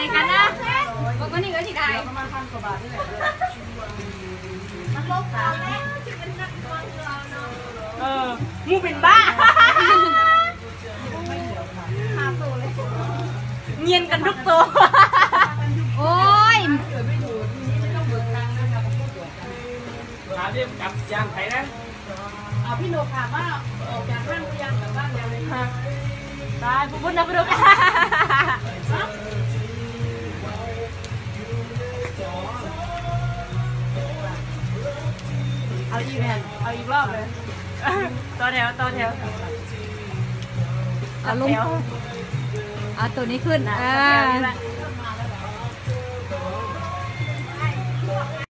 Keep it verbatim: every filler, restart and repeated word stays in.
กันนะบอกว่านี่ก็ที่ได้ประมาณพันกว่าบาทนี่แหละมันลบกันแล้วจะเป็นนักบอลเราเนาะเออมูเป็นบ้าเงียนกันทุกตัวโอ้ยถามเรื่องกับยางไถนะเอาพี่โนถามว่าออกจากห้างหรือยังกลับบ้านยังเลยค่ะได้ปุ๊บปุ๊บนะปุ๊บเอาอีกแผ่นเอาอีกรอบเลยต่อแถวต่อแถวเอาลงเอาตัวนี้ขึ้นอ่า